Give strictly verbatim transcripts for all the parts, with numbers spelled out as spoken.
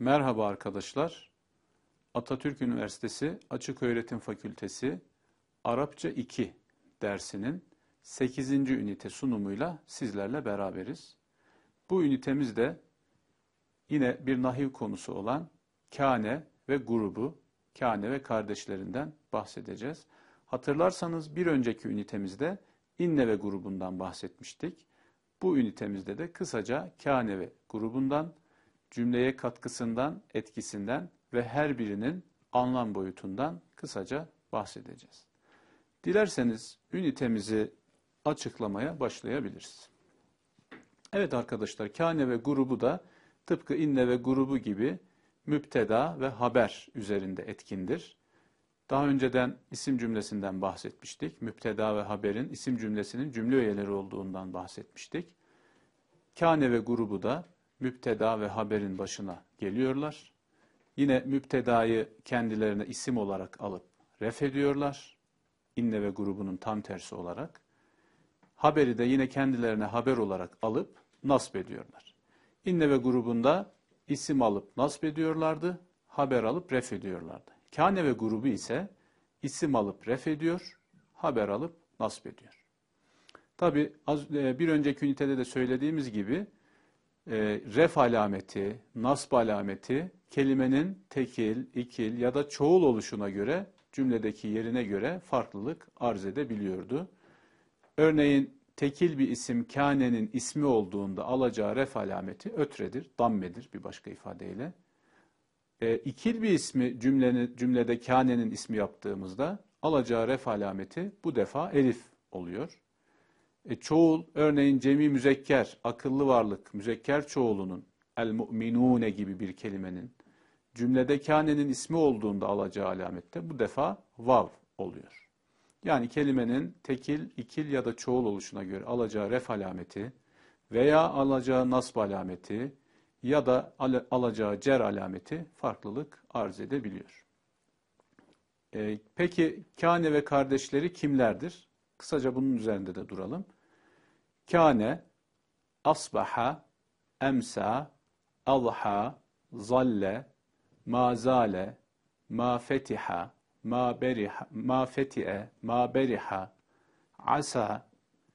Merhaba arkadaşlar. Atatürk Üniversitesi Açıköğretim Fakültesi Arapça iki dersinin sekizinci ünite sunumuyla sizlerle beraberiz. Bu ünitemizde yine bir nahiv konusu olan kâne ve grubu, kâne ve kardeşlerinden bahsedeceğiz. Hatırlarsanız bir önceki ünitemizde inne ve grubundan bahsetmiştik. Bu ünitemizde de kısaca kâne ve grubundan, cümleye katkısından, etkisinden ve her birinin anlam boyutundan kısaca bahsedeceğiz. Dilerseniz ünitemizi açıklamaya başlayabiliriz. Evet arkadaşlar, kâne ve grubu da tıpkı inne ve grubu gibi müpteda ve haber üzerinde etkindir. Daha önceden isim cümlesinden bahsetmiştik. Müpteda ve haberin isim cümlesinin cümle öğeleri olduğundan bahsetmiştik. Kâne ve grubu da müpteda ve haberin başına geliyorlar. Yine müptedayı kendilerine isim olarak alıp ref ediyorlar. İnne ve grubunun tam tersi olarak. Haberi de yine kendilerine haber olarak alıp nasb ediyorlar. İnne ve grubunda isim alıp nasb ediyorlardı, haber alıp ref ediyorlardı. Kâne ve grubu ise isim alıp ref ediyor, haber alıp nasb ediyor. Tabi bir önceki ünitede de söylediğimiz gibi e, ref alameti, nasb alameti kelimenin tekil, ikil ya da çoğul oluşuna göre, cümledeki yerine göre farklılık arz edebiliyordu. Örneğin tekil bir isim kânenin ismi olduğunda alacağı ref alameti ötredir, dammedir bir başka ifadeyle. E, ikil bir ismi cümlenin, cümlede kânenin ismi yaptığımızda alacağı ref alameti bu defa elif oluyor. E, çoğul, örneğin cemi müzekker, akıllı varlık, müzekker çoğulunun, el-mu'minûne gibi bir kelimenin cümlede kânenin ismi olduğunda alacağı alamette bu defa vav oluyor. Yani kelimenin tekil, ikil ya da çoğul oluşuna göre alacağı ref alameti veya alacağı nasb alameti ya da al alacağı cer alameti farklılık arz edebiliyor. E, peki kâne ve kardeşleri kimlerdir? Kısaca bunun üzerinde de duralım. Kâne, asbaha, emsa, adha, zalle, ma zale, ma fetiha, ma beriha, ma feti'e, ma beriha, asa,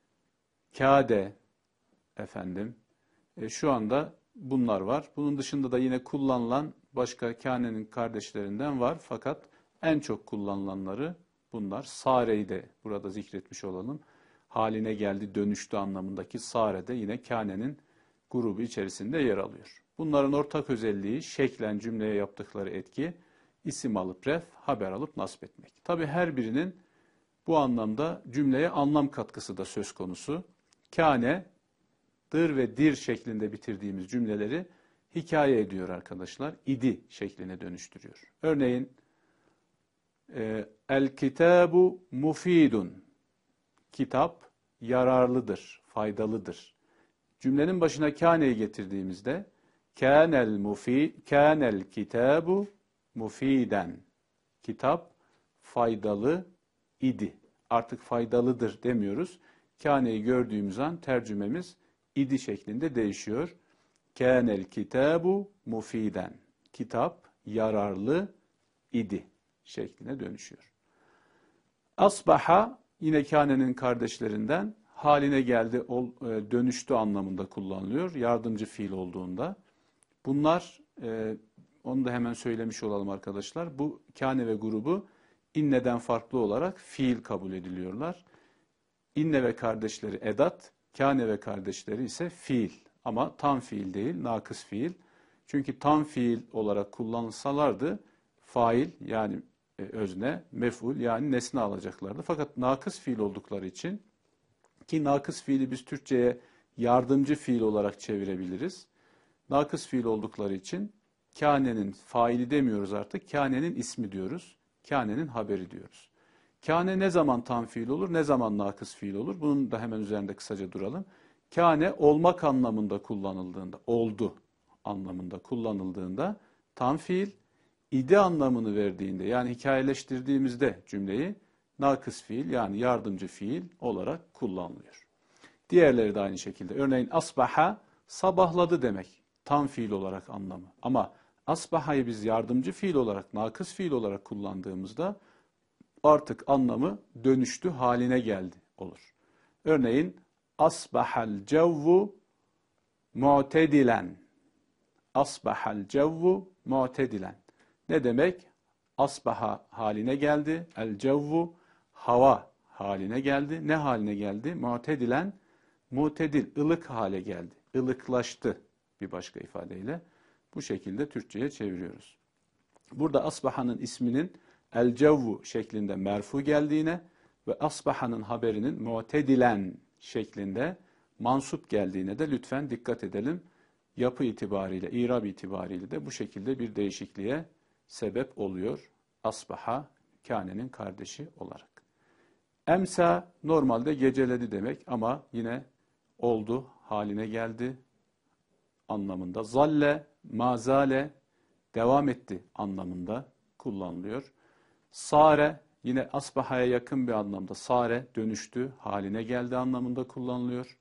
kâde, efendim. E, şu anda bunlar var. Bunun dışında da yine kullanılan başka kânenin kardeşlerinden var. Fakat en çok kullanılanları bunlar. Sare'yi de burada zikretmiş olalım. Haline geldi, dönüştü anlamındaki sare de yine kânenin grubu içerisinde yer alıyor. Bunların ortak özelliği şeklen cümleye yaptıkları etki, isim alıp ref, haber alıp nasb etmek. Tabi her birinin bu anlamda cümleye anlam katkısı da söz konusu. Kâne, dır ve dir şeklinde bitirdiğimiz cümleleri hikaye ediyor arkadaşlar. İdi şekline dönüştürüyor. Örneğin, el kitabu mufidun. Kitap yararlıdır, faydalıdır. Cümlenin başına kâne'yi getirdiğimizde kânel mufi kânel kitabu mufiden. Kitap faydalı idi. Artık faydalıdır demiyoruz. Kâne'yi gördüğümüz an tercümemiz idi şeklinde değişiyor. Kânel kitabu mufiden. Kitap yararlı idi şekline dönüşüyor. Asbaha yine kânenin kardeşlerinden haline geldi, dönüştü anlamında kullanılıyor. Yardımcı fiil olduğunda. Bunlar, e, onu da hemen söylemiş olalım arkadaşlar. Bu kâne ve grubu inneden farklı olarak fiil kabul ediliyorlar. İnne ve kardeşleri edat, kâne ve kardeşleri ise fiil. Ama tam fiil değil, nakıs fiil. Çünkü tam fiil olarak kullanılsalardı fail yani e, özne, mef'ul yani nesne alacaklardı. Fakat nakıs fiil oldukları için, ki nakıs fiili biz Türkçe'ye yardımcı fiil olarak çevirebiliriz. Nakıs fiil oldukları için kânenin faili demiyoruz artık, kânenin ismi diyoruz, kânenin haberi diyoruz. Kâne ne zaman tam fiil olur, ne zaman nakıs fiil olur? Bunun da hemen üzerinde kısaca duralım. Kâne olmak anlamında kullanıldığında, oldu anlamında kullanıldığında tam fiil, idi anlamını verdiğinde yani hikayeleştirdiğimizde cümleyi nakıs fiil yani yardımcı fiil olarak kullanılıyor. Diğerleri de aynı şekilde. Örneğin asbaha sabahladı demek. Tam fiil olarak anlamı. Ama Asbaha'yı biz yardımcı fiil olarak, nakıs fiil olarak kullandığımızda artık anlamı dönüştü haline geldi olur. Örneğin asbahal cevvu mu'tedilen. Asbahal cevvu mu'tedilen. Ne demek? Asbaha haline geldi. El cevvu hava haline geldi. Ne haline geldi? Mu'tedilen, mu'tedil, ılık hale geldi. Ilıklaştı bir başka ifadeyle. Bu şekilde Türkçe'ye çeviriyoruz. Burada asbahanın isminin el cevvu şeklinde merfu geldiğine ve asbahanın haberinin mu'tedilen şeklinde mansup geldiğine de lütfen dikkat edelim. Yapı itibariyle, irab itibariyle de bu şekilde bir değişikliğe sebep oluyor. Asbaha, kânenin kardeşi olarak. Emsa normalde geceledi demek ama yine oldu, haline geldi anlamında. Zalle, mazale, devam etti anlamında kullanılıyor. Sare, yine asbahaya yakın bir anlamda. Sare, dönüştü, haline geldi anlamında kullanılıyor.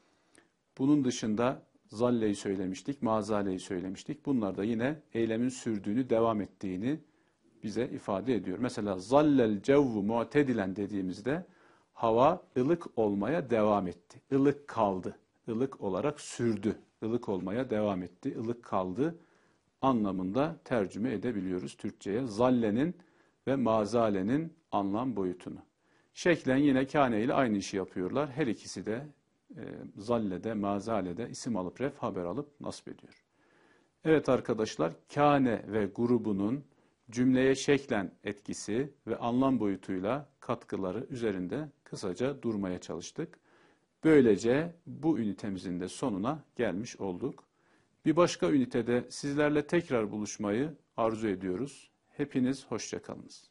Bunun dışında zalleyi söylemiştik, mazaleyi söylemiştik. Bunlar da yine eylemin sürdüğünü, devam ettiğini bize ifade ediyor. Mesela zallel cevvu mu'tedilen dediğimizde hava ılık olmaya devam etti. Ilık kaldı. Ilık olarak sürdü. Ilık olmaya devam etti. Ilık kaldı anlamında tercüme edebiliyoruz Türkçe'ye. Zallenin ve mazalenin anlam boyutunu. Şeklen yine kâne ile aynı işi yapıyorlar. Her ikisi de e, zallede, mazalede isim alıp ref, haber alıp nasb ediyor. Evet arkadaşlar, kâne ve grubunun cümleye şeklen etkisi ve anlam boyutuyla katkıları üzerinde kısaca durmaya çalıştık. Böylece bu ünitemizin de sonuna gelmiş olduk. Bir başka ünitede sizlerle tekrar buluşmayı arzu ediyoruz. Hepiniz hoşça kalınız.